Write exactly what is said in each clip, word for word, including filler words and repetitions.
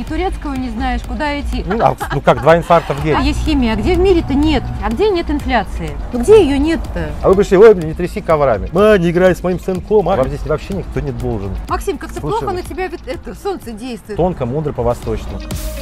ни турецкого не знаешь, куда идти. Ну, а, ну как, два инфаркта в день. А есть химия, а где в мире-то нет? А где нет инфляции? Ну где ее нет-то? А вы пришли, ой, не тряси коврами. Ма, не играй с моим сынком. А вам здесь вообще никто не должен. Максим, как-то Слушай, плохо на тебя это, солнце действует. Тонко, мудро, по-восточному.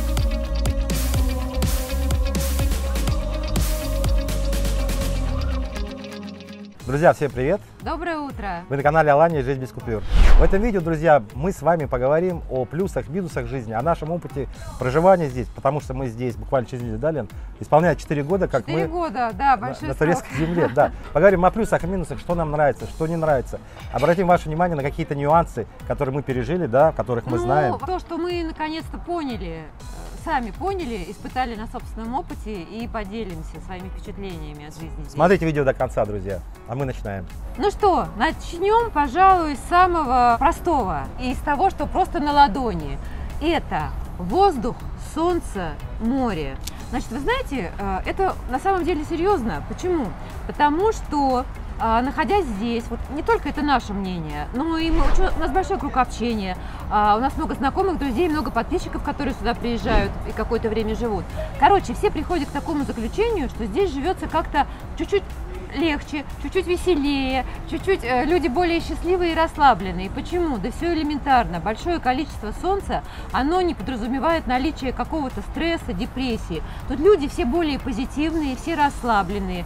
Друзья, всем привет! Доброе утро! Вы на канале Алания «Жизнь без купюр». В этом видео, друзья, мы с вами поговорим о плюсах, минусах жизни, о нашем опыте проживания здесь, потому что мы здесь буквально через неделю, да, Лен, исполняет четыре года, как четыре мы года, да, большой на, на срок. турецкой земле. Да. Поговорим о плюсах и минусах, что нам нравится, что не нравится. Обратим ваше внимание на какие-то нюансы, которые мы пережили, да, которых мы ну, знаем. То, что мы наконец-то поняли, сами поняли, испытали на собственном опыте и поделимся своими впечатлениями от жизни здесь. Смотрите видео до конца, друзья, а мы начинаем. Ну что, начнем, пожалуй, с самого простого и из того, что просто на ладони. Это воздух, солнце, море. Значит, вы знаете, это на самом деле серьезно. Почему? Потому что, находясь здесь, вот не только это наше мнение, но и мы, у нас большой круг общения, у нас много знакомых, друзей, много подписчиков, которые сюда приезжают и какое-то время живут. Короче, все приходят к такому заключению, что здесь живется как-то чуть-чуть легче, чуть-чуть веселее, чуть-чуть э, люди более счастливые и расслабленные. Почему? Да все элементарно. Большое количество солнца, оно не подразумевает наличие какого-то стресса, депрессии. Тут люди все более позитивные, все расслабленные.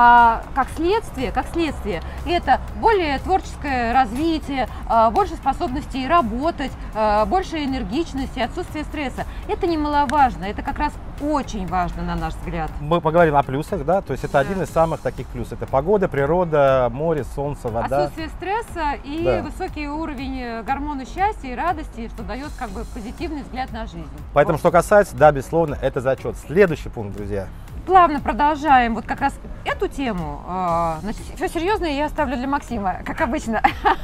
А как следствие, как следствие, это более творческое развитие, больше способностей работать, больше энергичности, отсутствие стресса. Это немаловажно, это как раз очень важно, на наш взгляд. Мы поговорим о плюсах, да, то есть это да. один из самых таких плюсов. Это погода, природа, море, солнце, вода. Отсутствие стресса и да. высокий уровень гормона счастья и радости, что дает как бы позитивный взгляд на жизнь. Поэтому, вот. Что касается, да, безусловно, это зачет. Следующий пункт, друзья. Плавно продолжаем вот как раз эту тему. Значит, все серьезное я оставлю для Максима, как обычно.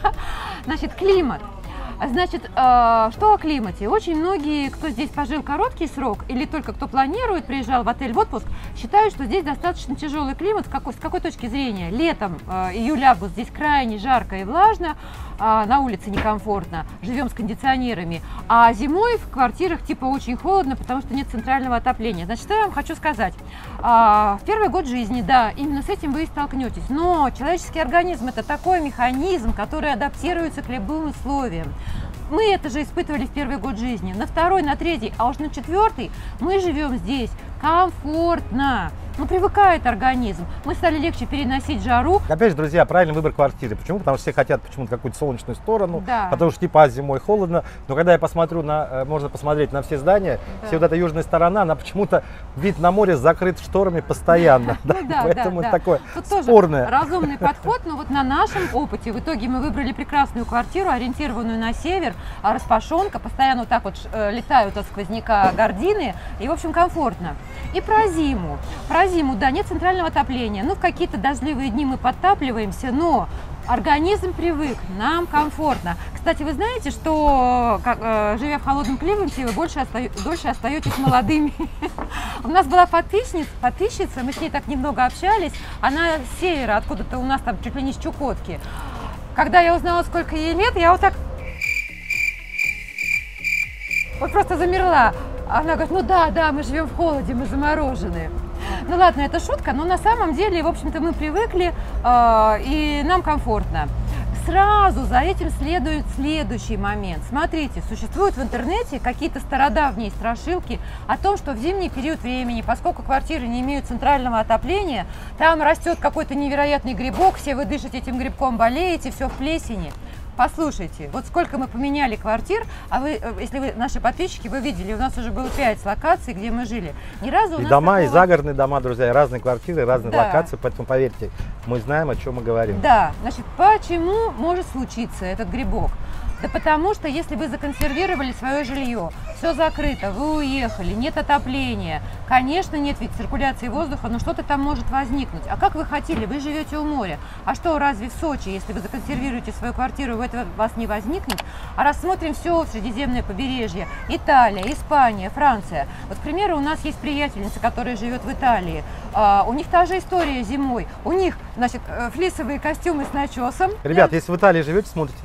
Значит, климат. Значит, что о климате? Очень многие, кто здесь пожил короткий срок или только кто планирует, приезжал в отель в отпуск, считают, что здесь достаточно тяжелый климат. С какой, с какой точки зрения? Летом, июль-август, здесь крайне жарко и влажно, на улице некомфортно, живем с кондиционерами, а зимой в квартирах типа очень холодно, потому что нет центрального отопления. Значит, что я вам хочу сказать? В первый год жизни, да, именно с этим вы и столкнетесь, но человеческий организм – это такой механизм, который адаптируется к любым условиям. Мы это же испытывали в первый год жизни, на второй, на третий, а уж на четвертый мы живем здесь комфортно. Ну, привыкает организм. Мы стали легче переносить жару. Опять же, друзья, правильный выбор квартиры. Почему? Потому что все хотят почему-то какую-то солнечную сторону, да. потому что типа а, зимой холодно. Но когда я посмотрю на, можно посмотреть на все здания, да. все вот эта южная сторона, она почему-то вид на море закрыт шторами постоянно. Поэтому это такое спорное. Разумный подход, но вот на нашем опыте в итоге мы выбрали прекрасную квартиру, ориентированную на север, распашонка, постоянно вот так вот летают от сквозняка гардины, и в общем комфортно. И про зиму. Про зиму, да, нет центрального отопления. Ну, в какие-то дождливые дни мы подтапливаемся, но организм привык, нам комфортно. Кстати, вы знаете, что, как, э, живя в холодном климате, вы больше, оста... дольше остаетесь молодыми. У нас была подписчица, подписчица, мы с ней так немного общались, она с севера, откуда-то у нас там чуть ли не с Чукотки. Когда я узнала, сколько ей лет, я вот так вот просто замерла. Она говорит, ну да, да, мы живем в холоде, мы заморожены. Ну ладно, это шутка, но на самом деле, в общем-то, мы привыкли, э, и нам комфортно. Сразу за этим следует следующий момент. Смотрите, существуют в интернете какие-то стародавние страшилки о том, что в зимний период времени, поскольку квартиры не имеют центрального отопления, там растет какой-то невероятный грибок, все вы дышите этим грибком, болеете, все в плесени. Послушайте, вот сколько мы поменяли квартир, а вы, если вы наши подписчики, вы видели, у нас уже было пять локаций, где мы жили. Ни разу у и нас дома, такого... и загородные дома, друзья, и разные квартиры, разные да. локации, поэтому поверьте, мы знаем, о чем мы говорим. Да, значит, почему может случиться этот грибок? Да потому что если вы законсервировали свое жилье, все закрыто, вы уехали, нет отопления, конечно, нет ведь циркуляции воздуха, но что-то там может возникнуть. А как вы хотели? Вы живете у моря. А что, разве в Сочи, если вы законсервируете свою квартиру, этого вас не возникнет? А рассмотрим все Средиземное побережье. Италия, Испания, Франция. Вот, к примеру, у нас есть приятельница, которая живет в Италии. А, у них та же история зимой. У них, значит, флисовые костюмы с начесом. Ребят, если в Италии живете, смотрите нас,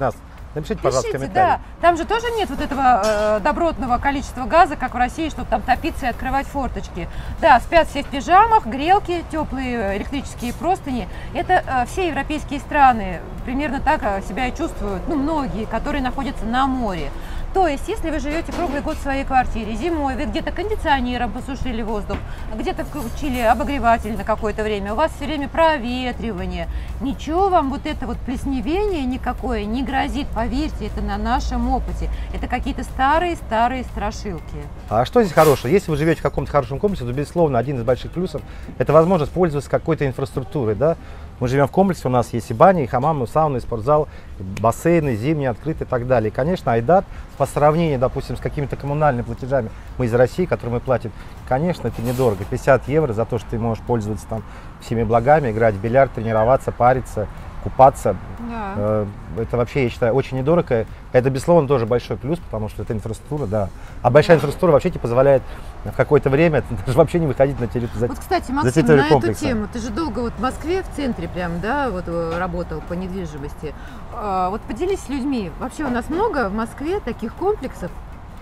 Напишите, пожалуйста, Пишите, комментарий. да. Там же тоже нет вот этого э, добротного количества газа, как в России, чтобы там топиться и открывать форточки. Да, спят все в пижамах, грелки, теплые электрические простыни. Это э, все европейские страны примерно так себя и чувствуют, ну, многие, которые находятся на море. То есть, если вы живете круглый год в своей квартире, зимой вы где-то кондиционером посушили воздух, где-то включили обогреватель на какое-то время, у вас все время проветривание, ничего вам вот это вот плесневение никакое не грозит, поверьте, это на нашем опыте. Это какие-то старые-старые страшилки. А что здесь хорошего? Если вы живете в каком-то хорошем комплексе, то, безусловно, один из больших плюсов – это возможность пользоваться какой-то инфраструктурой, да? Мы живем в комплексе, у нас есть и бани, и хамамы, и сауны, и спортзал, и бассейны, зимние, открытые и так далее. И, конечно, Айдат по сравнению, допустим, с какими-то коммунальными платежами, мы из России, которые мы платим, конечно, это недорого. пятьдесят евро за то, что ты можешь пользоваться там всеми благами, играть в бильярд, тренироваться, париться, купаться. Да. Это вообще, я считаю, очень недорого. Это, безусловно, тоже большой плюс, потому что это инфраструктура, да. А большая инфраструктура вообще тебе позволяет в какое-то время даже вообще не выходить на территорию. Вот, кстати, Максим, на эту тему, ты же долго вот в Москве, в центре прям, да, вот работал по недвижимости. Вот поделись с людьми. Вообще у нас много в Москве таких комплексов?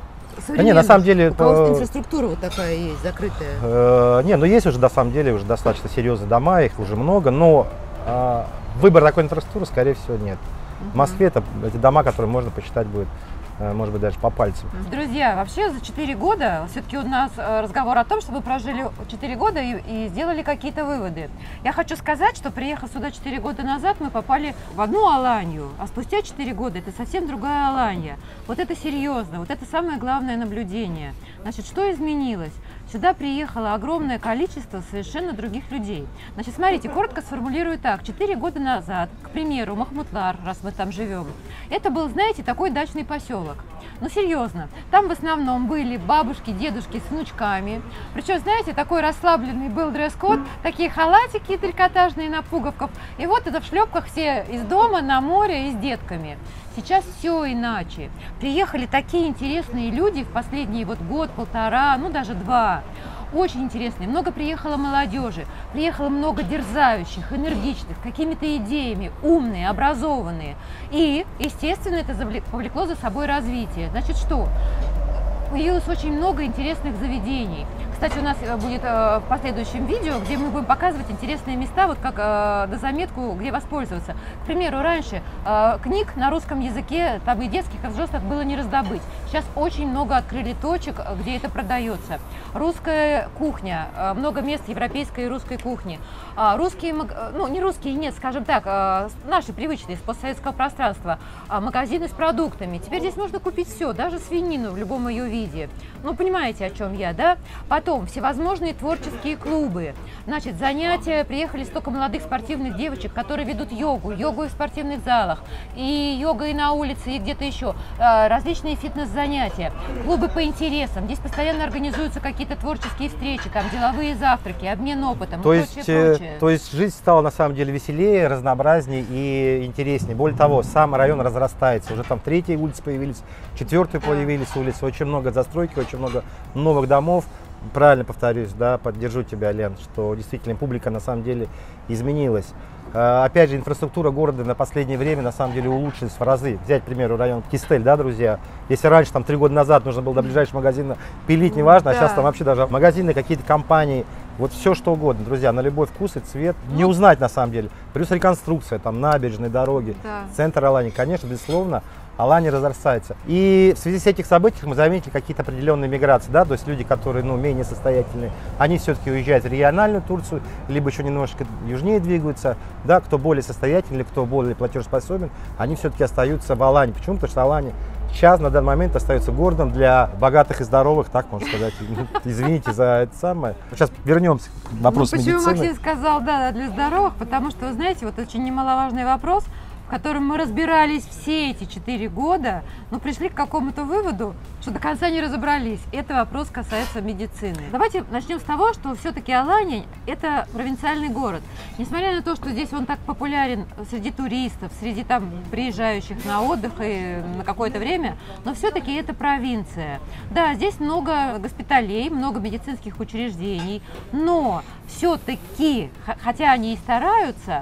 Да не, на самом деле... У кого инфраструктура вот такая есть, закрытая? Э, не, ну есть уже, на самом деле, уже достаточно серьезные дома, их уже много, но э, выбор такой инфраструктуры, скорее всего, нет. Uh-huh. В Москве это эти дома, которые можно посчитать будет, э, может быть, даже по пальцам. Друзья, вообще за четыре года, все-таки у нас разговор о том, что мы прожили четыре года и, и сделали какие-то выводы. Я хочу сказать, что приехав сюда четыре года назад, мы попали в одну Аланью, а спустя четыре года это совсем другая Аланья. Вот это серьезно, вот это самое главное наблюдение. Значит, что изменилось? Сюда приехало огромное количество совершенно других людей. Значит, смотрите, коротко сформулирую так. Четыре года назад, к примеру, Махмутлар, раз мы там живем, это был, знаете, такой дачный поселок. Ну, серьезно, там в основном были бабушки, дедушки с внучками. Причем, знаете, такой расслабленный был дресс-код, такие халатики трикотажные на пуговках. И вот это в шлепках все из дома на море и с детками. Сейчас все иначе. Приехали такие интересные люди в последний вот год, полтора, ну даже два. Очень интересные. Много приехало молодежи, приехало много дерзающих, энергичных, какими-то идеями, умные, образованные. И, естественно, это повлекло за собой развитие. Значит, что? Появилось очень много интересных заведений. Кстати, у нас будет э, в последующем видео, где мы будем показывать интересные места, вот как э, до заметку, где воспользоваться. К примеру, раньше э, книг на русском языке, там и детских, и взрослых, было не раздобыть. Сейчас очень много открыли точек, где это продается. Русская кухня, э, много мест европейской и русской кухни. Э, русские, ну не русские, нет, скажем так, э, наши привычные, с постсоветского пространства, э, магазины с продуктами. Теперь здесь можно купить все, даже свинину в любом ее виде. Ну, понимаете, о чем я, да? Потом всевозможные творческие клубы, значит, занятия, приехали столько молодых спортивных девочек, которые ведут йогу, йогу и в спортивных залах, и йога и на улице, и где-то еще, различные фитнес-занятия, клубы по интересам, здесь постоянно организуются какие-то творческие встречи, там деловые завтраки, обмен опытом то и есть, прочее, прочее. То есть жизнь стала на самом деле веселее, разнообразнее и интереснее. Более того, сам район разрастается, уже там третьи улицы появились, четвертые появились улицы, очень много застройки, очень много новых домов. Правильно повторюсь, да, поддержу тебя, Лен, что действительно публика на самом деле изменилась. Опять же, инфраструктура города на последнее время на самом деле улучшилась в разы. Взять, к примеру, район Кистель, да, друзья? Если раньше, там, три года назад нужно было до ближайшего магазина пилить, неважно, да. А сейчас там вообще даже магазины, какие-то компании, вот все что угодно, друзья, на любой вкус и цвет, ну, не узнать на самом деле. Плюс реконструкция, там, набережные, дороги, да. Центр Аланьи, конечно, безусловно, Аланья разрастается. И в связи с этим событием мы заметили какие-то определенные миграции, да, то есть люди, которые, ну, менее состоятельные, они все-таки уезжают в региональную Турцию, либо еще немножко южнее двигаются, да, кто более состоятельный, кто более платежеспособен, они все-таки остаются в Аланьи. Почему? Потому что Аланья сейчас на данный момент остается городом для богатых и здоровых, так можно сказать. Извините за это самое. Сейчас вернемся к вопросу медицины. Почему Максим сказал, да, для здоровых? Потому что, вы знаете, вот очень немаловажный вопрос, в котором мы разбирались все эти четыре года, но пришли к какому-то выводу, что до конца не разобрались. Это вопрос касается медицины. Давайте начнем с того, что все-таки Аланья – это провинциальный город. Несмотря на то, что здесь он так популярен среди туристов, среди там приезжающих на отдых и на какое-то время, но все-таки это провинция. Да, здесь много госпиталей, много медицинских учреждений, но все-таки, хотя они и стараются,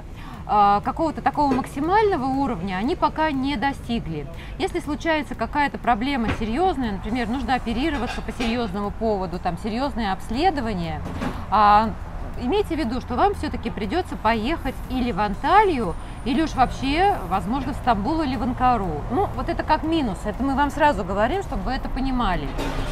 а, какого-то такого максимального уровня они пока не достигли. Если случается какая-то проблема серьезная, например, нужно оперироваться по серьезному поводу, там серьезное обследование, а, имейте в виду, что вам все-таки придется поехать или в Анталию, или уж вообще, возможно, в Стамбул или в Анкару. Ну, вот это как минус, это мы вам сразу говорим, чтобы вы это понимали.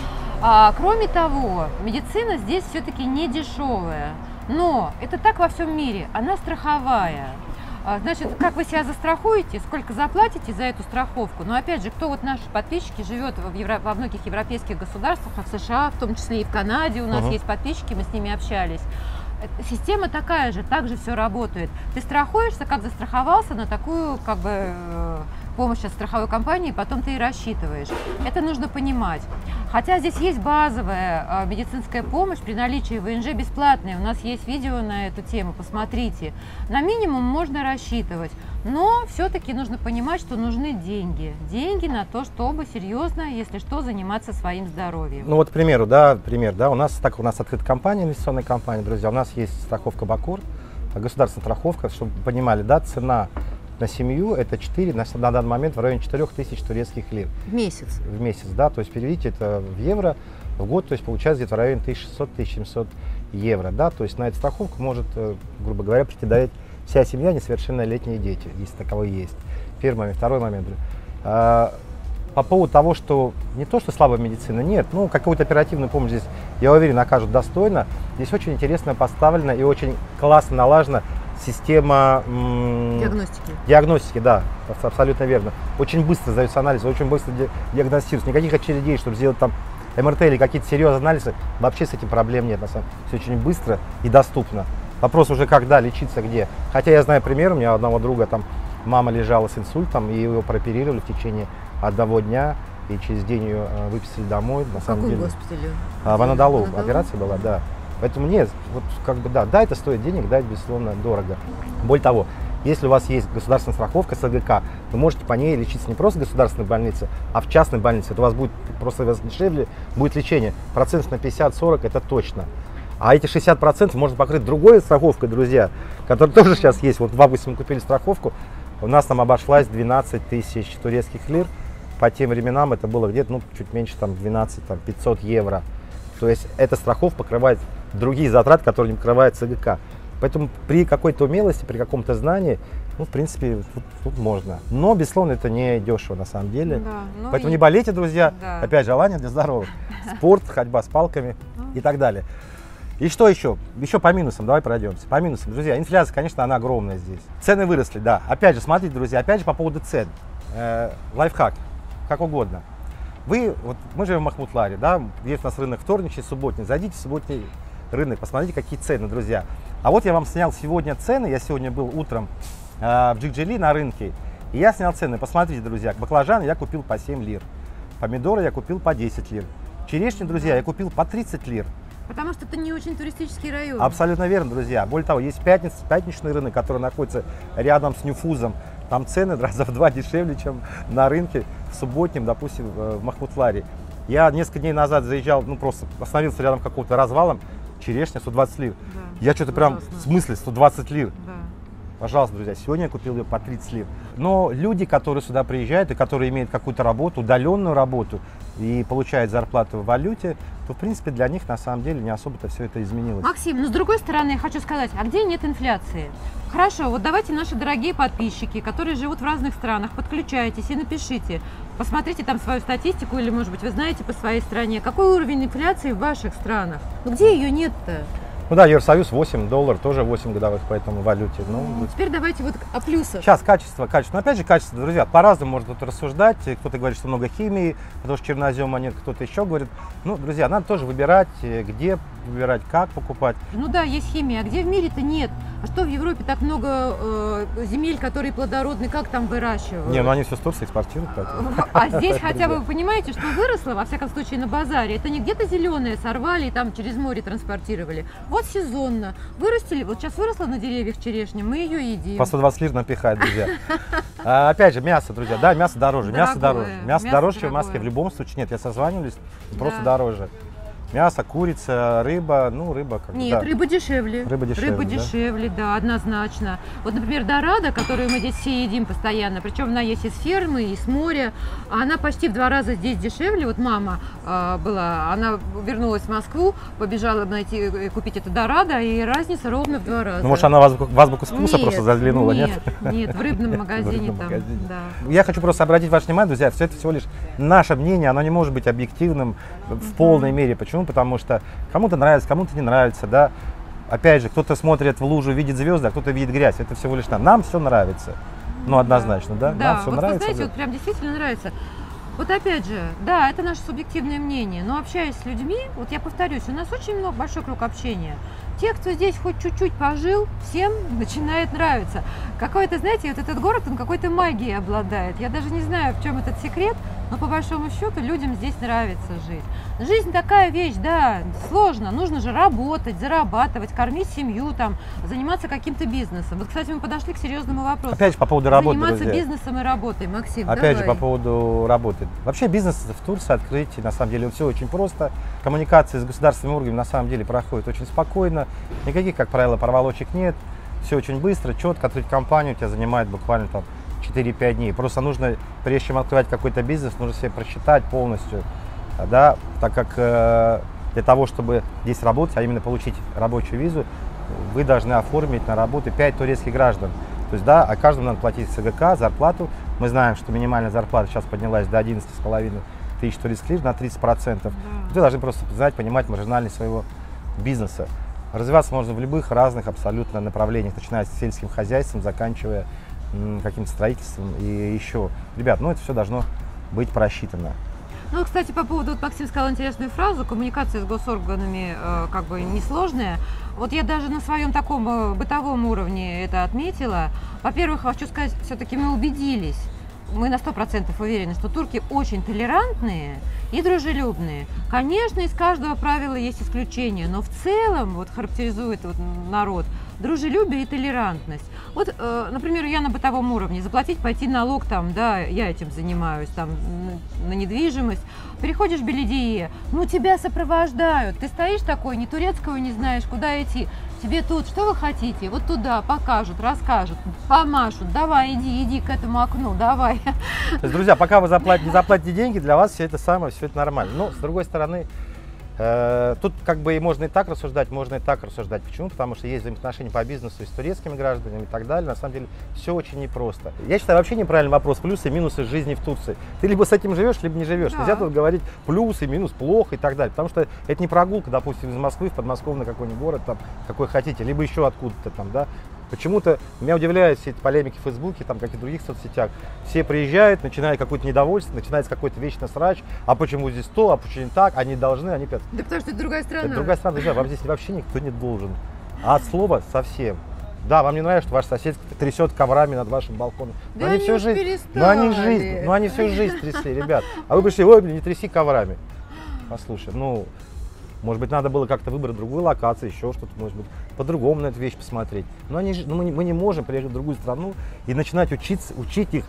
А, кроме того, медицина здесь все-таки не дешевая, но это так во всем мире, она страховая. А, значит, как вы себя застрахуете, сколько заплатите за эту страховку, но опять же, кто вот наши подписчики живет в Евро... во многих европейских государствах, а в США, в том числе и в Канаде у нас uh-huh. есть подписчики, мы с ними общались. Система такая же, так же все работает. Ты страхуешься, как застраховался на такую как бы помощь от страховой компании, потом ты и рассчитываешь. Это нужно понимать. Хотя здесь есть базовая э, медицинская помощь при наличии ВНЖ бесплатная. У нас есть видео на эту тему, посмотрите. На минимум можно рассчитывать, но все-таки нужно понимать, что нужны деньги. Деньги на то, чтобы серьезно, если что, заниматься своим здоровьем. Ну вот, к примеру, да, пример, да, у нас так у нас открыта компания, инвестиционная компания, друзья, у нас есть страховка Бакур, государственная страховка, чтобы вы понимали, да, цена на семью это четыре, на, на данный момент в районе четырёх тысяч турецких лир. В месяц? В месяц, да, то есть переведите это в евро, в год, то есть получается где-то в районе тысяча шестьсот — тысяча семьсот евро, да, то есть на эту страховку может, грубо говоря, претендовать вся семья, несовершеннолетние дети, если таковые есть. Первый момент. Второй момент. А, по поводу того, что не то, что слабая медицина, нет, ну, какую-то оперативную помощь здесь, я уверен, окажут достойно. Здесь очень интересно поставлена и очень классно налажена система м- диагностики. Диагностики, да, абсолютно верно. Очень быстро сдаются анализы, очень быстро ди- диагностируются. Никаких очередей, чтобы сделать там эм эр тэ или какие-то серьезные анализы, вообще с этим проблем нет. На самом деле, все очень быстро и доступно. Вопрос уже когда, лечиться где. Хотя я знаю пример, у меня одного друга, там мама лежала с инсультом, и его прооперировали в течение одного дня, и через день ее выписали домой. На в самом каком деле. госпитале? А, в Анадолу операция была, да. Поэтому нет, вот как бы да, да, это стоит денег, да, это безусловно дорого. Более того, если у вас есть государственная страховка эс гэ ка, вы можете по ней лечиться не просто в государственной больнице, а в частной больнице. Это у вас будет просто дешевле, будет лечение. Процентов на пятьдесят-сорок это точно. А эти шестьдесят процентов можно покрыть другой страховкой, друзья, которая тоже сейчас есть. Вот в августе мы купили страховку, у нас там обошлась двенадцать тысяч турецких лир. По тем временам это было где-то, ну, чуть меньше, там, двенадцать пятьсот евро. То есть эта страховка покрывает другие затраты, которые не покрывает эс гэ ка. Поэтому при какой-то умелости, при каком-то знании, ну, в принципе, тут, тут можно. Но, безусловно, это не дешево на самом деле. Да, ну Поэтому и... не болейте, друзья. Да. Опять желание для здоровья. Спорт, ходьба с палками и так далее. И что еще? Еще по минусам, давай пройдемся. По минусам, друзья, инфляция, конечно, она огромная здесь. Цены выросли, да. Опять же, смотрите, друзья, опять же по поводу цен. Э, лайфхак, как угодно. Вы, вот мы живем в Махмутларе, да, есть у нас рынок вторничный, субботний. Зайдите в субботний рынок, посмотрите, какие цены, друзья. А вот я вам снял сегодня цены, я сегодня был утром э, в Джикджили на рынке, и я снял цены. Посмотрите, друзья, баклажаны я купил по семь лир, помидоры я купил по десять лир, черешню, друзья, я купил по тридцать лир. Потому что это не очень туристический район. Абсолютно верно, друзья. Более того, есть пятница, пятничный рынок, который находится рядом с Нюфузом. Там цены раза в два дешевле, чем на рынке в субботнем, допустим, в Махмутларе. Я несколько дней назад заезжал, ну просто остановился рядом какого-то развалом, черешня сто двадцать лир. Да, я что-то прям, в смысле, сто двадцать лир? Да. Пожалуйста, друзья, сегодня я купил ее по тридцать лир. Но люди, которые сюда приезжают и которые имеют какую-то работу, удаленную работу и получают зарплату в валюте, то, в принципе, для них на самом деле не особо-то все это изменилось. Максим, но с другой стороны, я хочу сказать, а где нет инфляции? Хорошо, вот давайте наши дорогие подписчики, которые живут в разных странах, подключайтесь и напишите, посмотрите там свою статистику или, может быть, вы знаете по своей стране, какой уровень инфляции в ваших странах? Ну где ее нет-то? Ну да, Евросоюз восемь долларов, тоже восемь годовых по этому валюте. Ну, ну, теперь давайте вот о плюсах. Сейчас качество, качество. Но опять же качество, друзья, по-разному можно тут рассуждать. Кто-то говорит, что много химии, потому что чернозема нет, кто-то еще говорит. Ну, друзья, надо тоже выбирать, где выбирать, как покупать. Ну да, есть химия, а где в мире-то нет? А что в Европе так много э, земель, которые плодородны, как там выращивают? Не, ну они все с Турции экспортируют. Поэтому. А здесь хотя бы вы понимаете, что выросло, во всяком случае, на базаре. Это не где-то зеленое сорвали и там через море транспортировали. Вот сезонно. Вырастили, вот сейчас выросла на деревьях черешня, мы ее едим. По сто двадцать лир напихать, друзья. А, опять же, мясо, друзья, да, мясо дороже, мясо дороже. Мясо дороже, чем в Москве. В любом случае, нет, я созванивались, просто дороже. Мясо, курица, рыба, ну, рыба как Нет, да. рыба дешевле. Рыба дешевле, Рыба да? дешевле, да, однозначно. Вот, например, дорадо, которую мы здесь все едим постоянно, причем она есть из фермы, из моря, а она почти в два раза здесь дешевле. Вот мама э, была, она вернулась в Москву, побежала найти, купить это дорадо, и разница ровно в два раза. Ну, может, она в азбуку, в азбуку вкуса Нет, просто заглянула, нет? Нет, нет, в рыбном магазине В рыбном там, магазине. да. Я хочу просто обратить ваше внимание, друзья, все это всего лишь наше мнение, оно не может быть объективным в полной мере. Почему? Потому что кому-то нравится, кому-то не нравится, да. Опять же, кто-то смотрит в лужу, видит звезды, а кто-то видит грязь. Это всего лишь нам. Нам все нравится. Ну, однозначно, да? Да, Нам все вот нравится. вы знаете, вот прям действительно нравится. Вот опять же, да, это наше субъективное мнение, но общаясь с людьми, вот я повторюсь, у нас очень много, большой круг общения. Те, кто здесь хоть чуть-чуть пожил, всем начинает нравиться. Какой-то, знаете, вот этот город, он какой-то магией обладает. Я даже не знаю, в чем этот секрет, но по большому счету людям здесь нравится жить. Жизнь такая вещь, да, сложно. Нужно же работать, зарабатывать, кормить семью, там, заниматься каким-то бизнесом. Вот, кстати, мы подошли к серьезному вопросу. Опять же, по поводу работы, Заниматься друзья. бизнесом и работой, Максим, Опять давай. же, по поводу работы. Вообще бизнес в Турции открыть, на самом деле, все очень просто. Коммуникации с государственными органами на самом деле проходят очень спокойно. Никаких, как правило, проволочек нет. Все очень быстро, четко. Открыть компанию у тебя занимает буквально там четыре-пять дней. Просто нужно, прежде чем открывать какой-то бизнес, нужно себе просчитать полностью, да, так как э, для того, чтобы здесь работать, а именно получить рабочую визу, вы должны оформить на работу пять турецких граждан. То есть, да, а каждому надо платить СГК, зарплату. Мы знаем, что минимальная зарплата сейчас поднялась до одиннадцати с половиной тысяч турецких лир на тридцать процентов. Да. Вы должны просто знать, понимать маржинальность своего бизнеса. Развиваться можно в любых разных абсолютно направлениях, начиная с сельским хозяйством, заканчивая м, каким-то строительством и еще. Ребят, ну это все должно быть просчитано. Ну, кстати, по поводу, вот Максим сказал интересную фразу, коммуникация с госорганами э, как бы несложная. Вот я даже на своем таком э, бытовом уровне это отметила. Во-первых, хочу сказать, все-таки мы убедились, мы на сто процентов уверены, что турки очень толерантные и дружелюбные. Конечно, из каждого правила есть исключения, но в целом вот характеризует вот народ дружелюбие и толерантность. Вот, э, например, я на бытовом уровне заплатить, пойти налог, там, да, я этим занимаюсь, там, на, на недвижимость. Переходишь в Беледие, ну тебя сопровождают, ты стоишь такой, ни турецкого не знаешь, куда идти. Тебе тут, что вы хотите? Вот туда покажут, расскажут, помашут. Давай, иди, иди к этому окну, давай. То есть, друзья, пока вы заплатите, не заплатите деньги, для вас все это самое, все это нормально. Но, с другой стороны, э, тут как бы и можно и так рассуждать, можно и так рассуждать. Почему? Потому что есть взаимоотношения по бизнесу и с турецкими гражданами и так далее. На самом деле, все очень непросто. Я считаю, вообще неправильный вопрос, плюсы и минусы жизни в Турции. Ты либо с этим живешь, либо не живешь. Да. Нельзя тут говорить плюсы, минус, плохо и так далее. Потому что это не прогулка, допустим, из Москвы в подмосковный какой-нибудь город, там, какой хотите, либо еще откуда-то там, да. Почему-то меня удивляют все эти полемики в Фейсбуке, там, каких-то других соцсетях. Все приезжают, начинают какое-то недовольство, начинается какой-то вечный срач. А почему здесь то, а почему не так, они должны, они пятые. Да потому что это другая страна. Это другая страна, друзья, вам здесь вообще никто не должен. А от слова совсем. Да, вам не нравится, что ваш сосед трясет коврами над вашим балконом. Да Но они они всю уж жизнь, ну они перестали. жизнь, ну они всю жизнь трясли, ребят. А вы пришли, ой, блин, не тряси коврами. Послушай, ну, может быть, надо было как-то выбрать другую локацию, еще что-то, может быть, по-другому на эту вещь посмотреть. Но они, же- ну, мы, не, мы не можем приехать в другую страну и начинать учиться, учить их.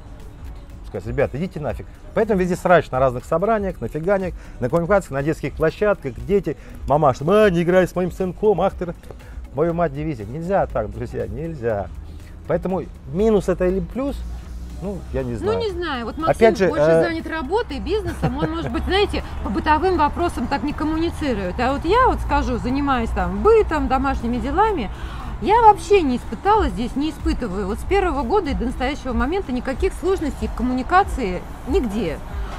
Сказать, ребята, идите нафиг. Поэтому везде срач на разных собраниях, на фиганиях, на коммуникациях, на детских площадках, дети, мамаш, а, не играй с моим сынком, ах ты, мою мать дивизия. Нельзя так, друзья, нельзя. Поэтому минус это или плюс, ну, я не знаю. Ну, не знаю, вот Максим Опять же, больше э, занят работой, бизнесом, он, может быть, знаете, по бытовым вопросам так не коммуницирует. А вот я вот скажу, занимаюсь там бытом, домашними делами, я вообще не испытала здесь, не испытываю. Вот с первого года и до настоящего момента никаких сложностей в коммуникации нигде.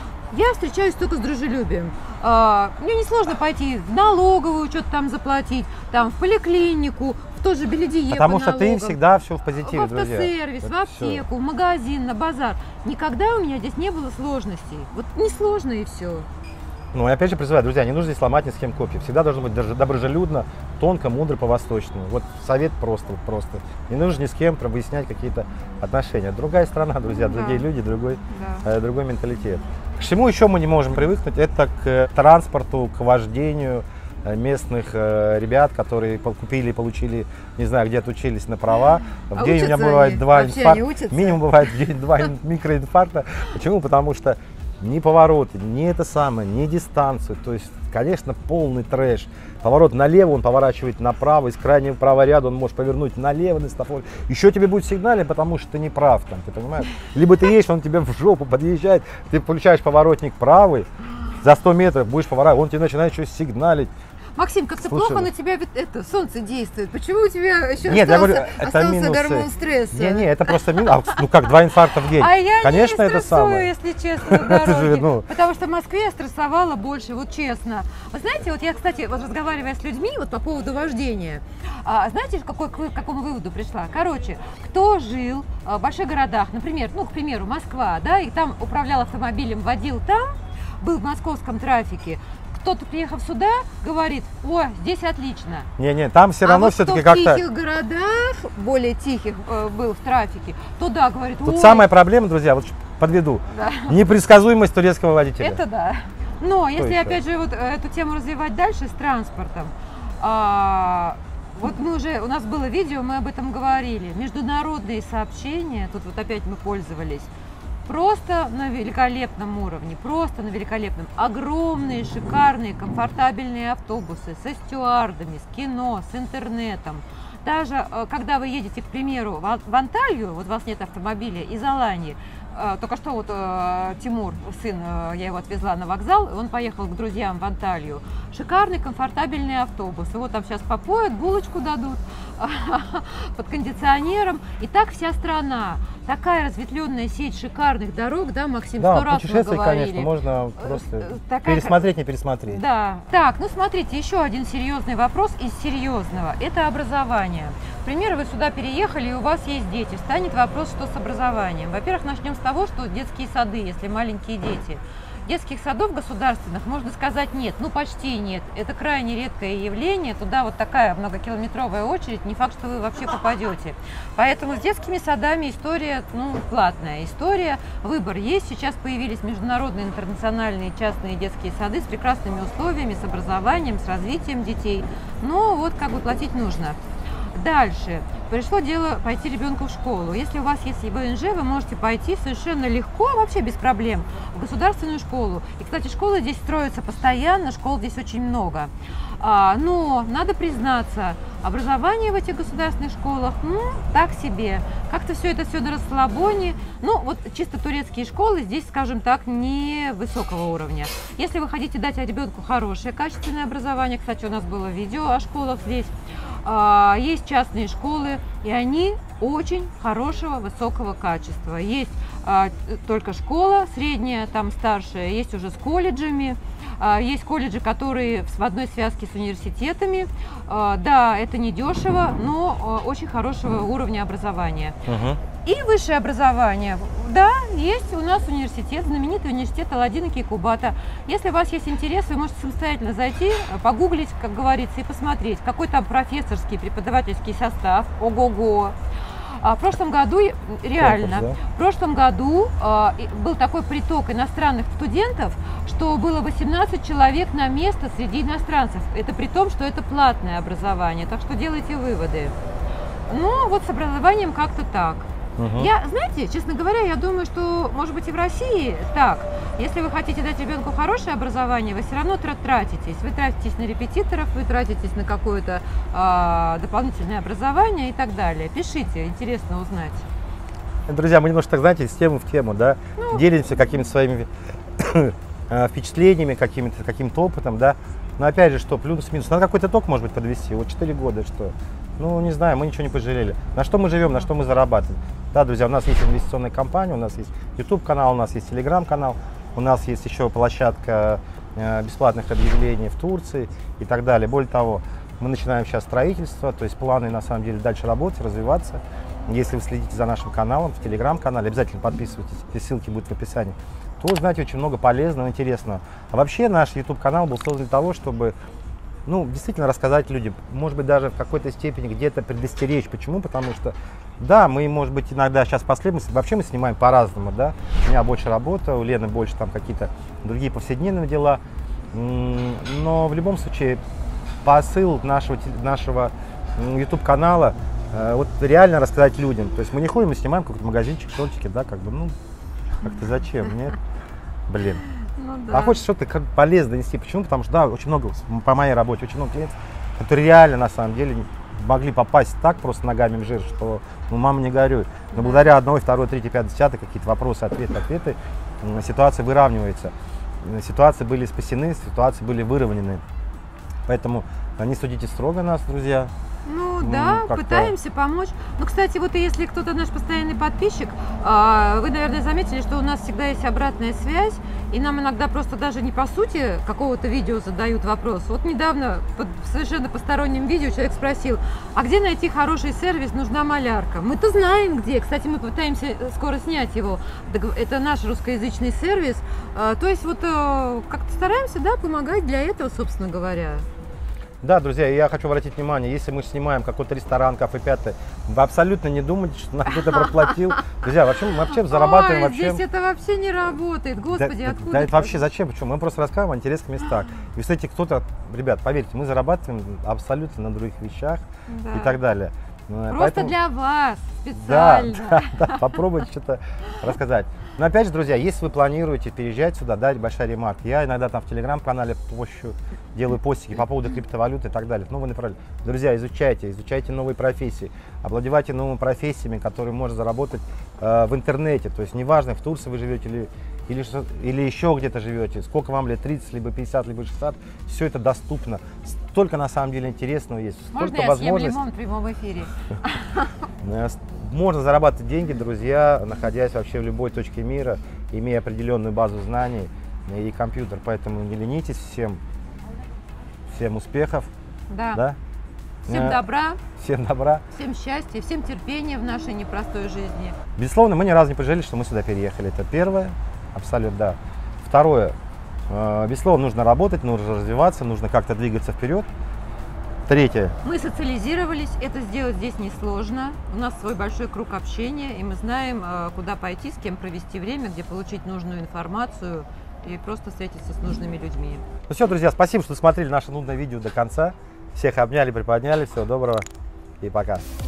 Я встречаюсь только с дружелюбием. А, мне несложно пойти в налоговую, что-то там заплатить, там в поликлинику, в тот же Беледие. Потому по что ты налогам. всегда все в В позитиве, друзья. автосервис, в Это всё. аптеку, в магазин, на базар. Никогда у меня здесь не было сложностей. Вот не сложно и все. Ну, и опять же призываю, друзья, не нужно здесь ломать ни с кем копья. Всегда должно быть даже доброжелюбно, тонко, мудро, по-восточному. Вот совет просто, вот просто. Не нужно ни с кем выяснять какие-то отношения. Другая страна, друзья, Да. другие люди, другой, Да. э, другой менталитет. К чему еще мы не можем привыкнуть? Это к транспорту, к вождению э, местных э, ребят, которые пол- купили, получили, не знаю, где отучились на права. В А день у меня учатся бывает они? два Вообще инфаркта. они учатся? Минимум бывает в день два ин- микроинфаркта. Почему? Потому что ни повороты, ни это самое, ни дистанцию. То есть, конечно, полный трэш. Поворот налево, он поворачивает направо, из крайнего правого ряда он может повернуть налево на светофоре. Еще тебе будет сигналить, потому что ты не прав там, ты понимаешь? Либо ты едешь, он тебе в жопу подъезжает, ты включаешь поворотник правый, за сто метров будешь поворачивать, он тебе начинает еще сигналить. Максим, как-то Слушай, плохо на тебя ведь это солнце действует. Почему у тебя еще нет, остался, я говорю, это остался минусы. гормон стресса? Не, не, это просто минус. А, ну как, два инфаркта в день. А я Конечно, не это стрессую, самое. если честно, на Это же, дороге. ну. Потому что в Москве я стрессовала больше, вот честно. Вы знаете, вот я, кстати, вот разговаривая с людьми вот по поводу вождения, а, знаете, какой, к какому выводу пришла? Короче, кто жил а, в больших городах, например, ну, к примеру, Москва, да, и там управлял автомобилем, водил там, был в московском трафике, кто-то, приехав сюда, говорит: о, здесь отлично. Не-не, там все равно а вот все-таки кто как-то... в тихих городах, более тихих, э, был в трафике, то да, говорит: Тут ой, самая проблема, друзья, вот подведу, да. непредсказуемость турецкого водителя. Это да. Но если еще? опять же вот эту тему развивать дальше с транспортом, а, вот мы уже, у нас было видео, мы об этом говорили, международные сообщения, тут вот опять мы пользовались, просто на великолепном уровне, просто на великолепном. Огромные, шикарные, комфортабельные автобусы со стюардами, с кино, с интернетом. Даже когда вы едете, к примеру, в Анталью, вот у вас нет автомобиля, из Алании, только что вот Тимур, сын, я его отвезла на вокзал, и он поехал к друзьям в Анталью. Шикарный, комфортабельный автобус. Его там сейчас попоют, булочку дадут под кондиционером. И так вся страна. Такая разветвленная сеть шикарных дорог, да, Максим, да, сто раз мы путешествие, говорили. конечно, можно просто Такая... пересмотреть, не пересмотреть. Да. Так, ну смотрите, еще один серьезный вопрос из серьезного. Это образование. К примеру, вы сюда переехали, и у вас есть дети. Встанет вопрос, что с образованием. Во-первых, начнем с того, что детские сады, если маленькие дети. Детских садов государственных, можно сказать, нет, ну почти нет. Это крайне редкое явление, туда вот такая многокилометровая очередь, не факт, что вы вообще попадете. Поэтому с детскими садами история, ну, платная история, выбор есть. Сейчас появились международные, интернациональные частные детские сады с прекрасными условиями, с образованием, с развитием детей. Но вот как бы платить нужно. Дальше. Пришло дело пойти ребенку в школу. Если у вас есть ВНЖ, вы можете пойти совершенно легко, вообще без проблем, в государственную школу. И, кстати, школы здесь строятся постоянно, школ здесь очень много. А, но надо признаться, образование в этих государственных школах, ну, так себе. Как-то все это все на расслабоне. Ну, вот чисто турецкие школы здесь, скажем так, не высокого уровня. Если вы хотите дать ребенку хорошее, качественное образование, кстати, у нас было видео о школах здесь, есть частные школы, и они очень хорошего, высокого качества. Есть а, только школа средняя, там старшая, есть уже с колледжами, а, есть колледжи, которые в одной связке с университетами. А, да, это не дешево, но а, очень хорошего уровня образования. Угу. И высшее образование. Да, есть у нас университет, знаменитый университет Аладдина Кейкубата. Если у вас есть интерес, вы можете самостоятельно зайти, погуглить, как говорится, и посмотреть, какой там профессорский, преподавательский состав. Ого-го! А в прошлом году, реально, Конкурс, да? в прошлом году а, был такой приток иностранных студентов, что было восемнадцать человек на место среди иностранцев. Это при том, что это платное образование, так что делайте выводы. Ну, вот с образованием как-то так. Угу. Я, знаете, честно говоря, я думаю, что, может быть, и в России так. Если вы хотите дать ребенку хорошее образование, вы все равно тратитесь. Вы тратитесь на репетиторов, вы тратитесь на какое-то а, дополнительное образование и так далее. Пишите, интересно узнать. Друзья, мы немножко, так, знаете, с темы в тему, да, ну, делимся какими-то своими впечатлениями, каким-то каким-то опытом, да. Но опять же, что, плюс-минус, надо какой-то итог, может быть, подвести. Вот четыре года, что, ну, не знаю, мы ничего не пожалели. На что мы живем, на что мы зарабатываем. Да, друзья, у нас есть инвестиционная компания, у нас есть YouTube-канал, у нас есть Telegram-канал, у нас есть еще площадка бесплатных объявлений в Турции и так далее. Более того, мы начинаем сейчас строительство, то есть планы, на самом деле, дальше работать, развиваться. Если вы следите за нашим каналом в Telegram-канале, обязательно подписывайтесь, все ссылки будут в описании, то узнаете очень много полезного, интересного. А вообще наш YouTube-канал был создан для того, чтобы, ну, действительно рассказать людям, может быть, даже в какой-то степени где-то предостеречь. Почему? Потому что, да, мы, может быть, иногда сейчас последовательно, вообще мы снимаем по-разному, да. У меня больше работа, у Лены больше там какие-то другие повседневные дела. Но в любом случае посыл нашего, нашего YouTube-канала вот реально рассказать людям. То есть мы не ходим и снимаем какой-то магазинчик, шортики, да, как бы, ну, как-то зачем, нет? блин. Ну, да. А хочешь что-то полезное донести. Почему? Потому что, да, очень много, по моей работе, очень много клиентов, которые реально, на самом деле, могли попасть так просто ногами в жир, что, ну, мама, не горюй. Но благодаря одной, второй, третьей, пятой, десятой, какие-то вопросы, ответы, ответы, ситуация выравнивается. Ситуации были спасены, ситуации были выровнены. Поэтому не судите строго нас, друзья. Ну да, пытаемся помочь. Ну, кстати, вот если кто-то наш постоянный подписчик, вы, наверное, заметили, что у нас всегда есть обратная связь, и нам иногда просто даже не по сути какого-то видео задают вопрос. Вот недавно под совершенно посторонним видео человек спросил, а где найти хороший сервис, нужна малярка? Мы-то знаем где. Кстати, мы пытаемся скоро снять его. Это наш русскоязычный сервис. То есть вот как-то стараемся, да, помогать для этого, собственно говоря. Да, друзья, я хочу обратить внимание, если мы снимаем какой-то ресторан, кафе пятое, вы абсолютно не думайте, что нам кто-то проплатил. Друзья, вообще мы вообще зарабатываем. Ой, вообще... здесь это вообще не работает, господи, да, откуда? Да, это вообще зачем? Почему? Мы просто рассказываем о интересных местах. И, кстати, кто-то, ребят, поверьте, мы зарабатываем абсолютно на других вещах, да, и так далее. Просто Поэтому... для вас, специально. Да, да, да, попробуйте что-то рассказать. Но опять же, друзья, если вы планируете переезжать сюда, да, большая ремарка. Я иногда там в телеграм-канале пощу, делаю постики по поводу криптовалюты и так далее. Ну, вы направили. Друзья, изучайте, изучайте новые профессии, обладевайте новыми профессиями, которые можно заработать э, в интернете. То есть неважно, в Турции вы живете или, или, или еще где-то живете, сколько вам лет, тридцать, либо пятьдесят, либо шестьдесят, все это доступно. Столько на самом деле интересного есть. Можно столько я возможностей. съем лимон в прямом эфире? Можно зарабатывать деньги, друзья, находясь вообще в любой точке мира, имея определенную базу знаний и компьютер. Поэтому не ленитесь, всем, всем успехов. Да. Да? Всем добра. Всем добра. Всем счастья, всем терпения в нашей непростой жизни. Безусловно, мы ни разу не пожалели, что мы сюда переехали. Это первое, абсолютно, да. Второе, безусловно, нужно работать, нужно развиваться, нужно как-то двигаться вперед. Третье. Мы социализировались, это сделать здесь несложно. У нас свой большой круг общения, и мы знаем, куда пойти, с кем провести время, где получить нужную информацию и просто встретиться с нужными людьми. Ну все, друзья, спасибо, что смотрели наше нудное видео до конца. Всех обняли, приподняли. Всего доброго и пока.